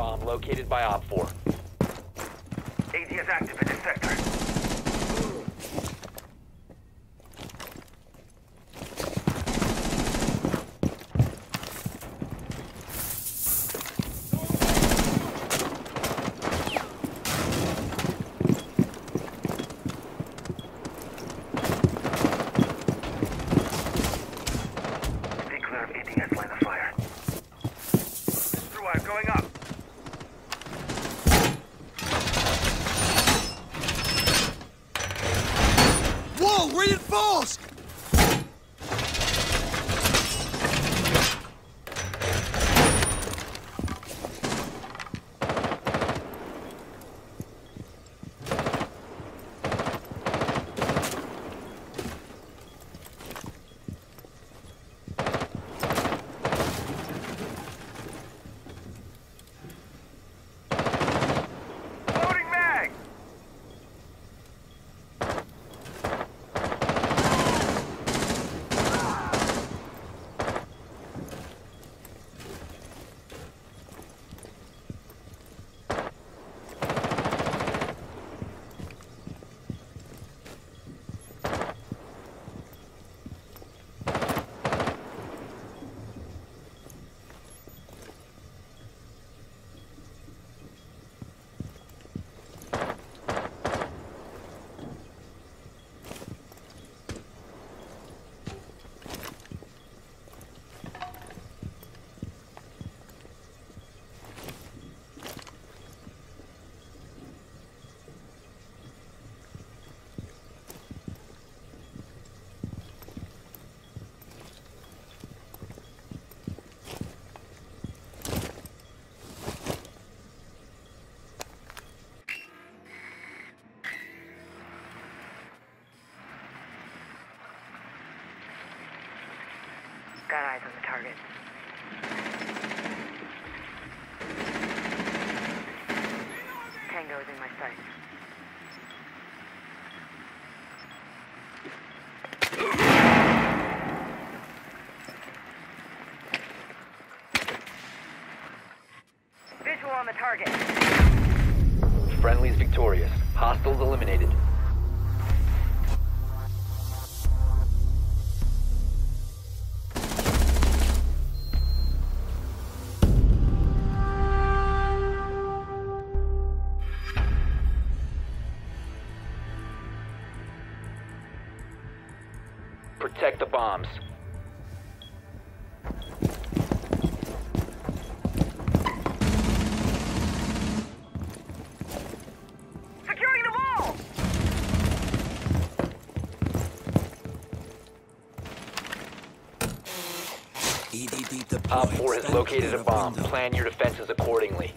Bomb located by Op 4. AD is active in this sector. Stay clear of ADS line of fire. Through wire going up. Wall reinforced! Loading mag! Got eyes on the target. Tango is in my sight. Visual on the target. Friendly's victorious. Hostiles eliminated. Protect the bombs. Securing the wall! EDD deployed. Op 4 has Stand located clear a of bomb. window. Plan your defenses accordingly.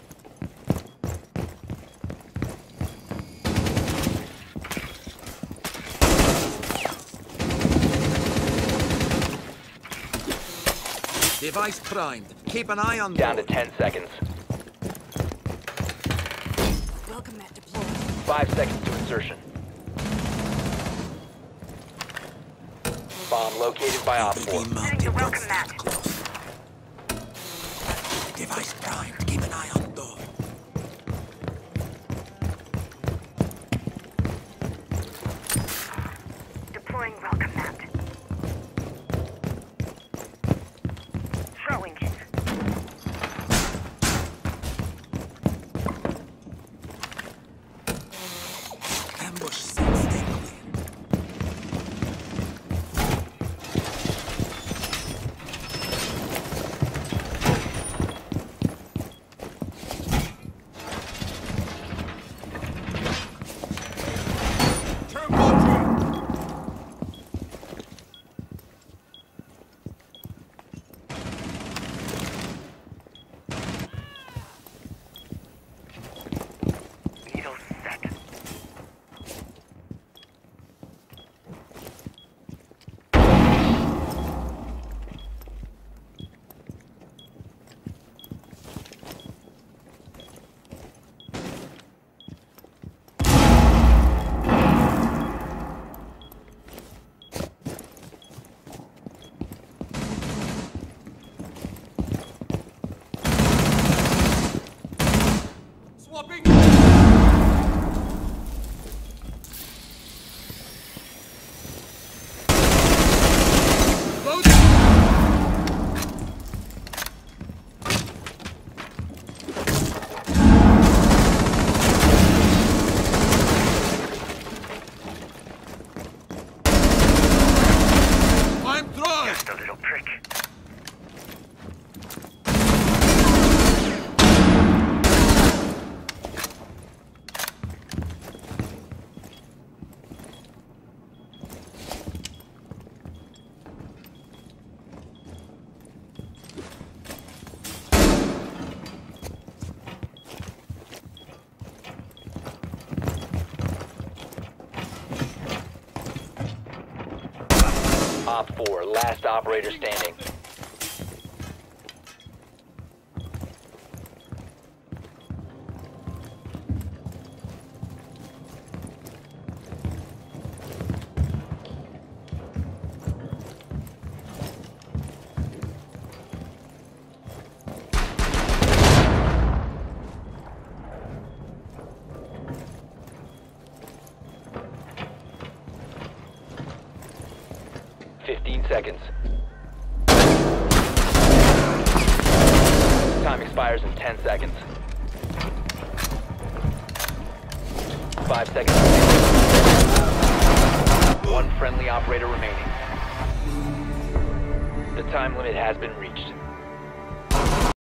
Device primed. Keep an eye on Down to board. 10 seconds. Welcome mat deployed. 5 seconds to insertion. Bomb located by Op 4. EDD mounted. the welcome Don't mat. stand close. Device primed. Keep an eye on door. Deploying welcome mat. Throwing it. Ambush set. Stay clear. prick. Op 4, last operator standing. Seconds. Time expires in 10 seconds. 5 seconds. One friendly operator remaining. The time limit has been reached.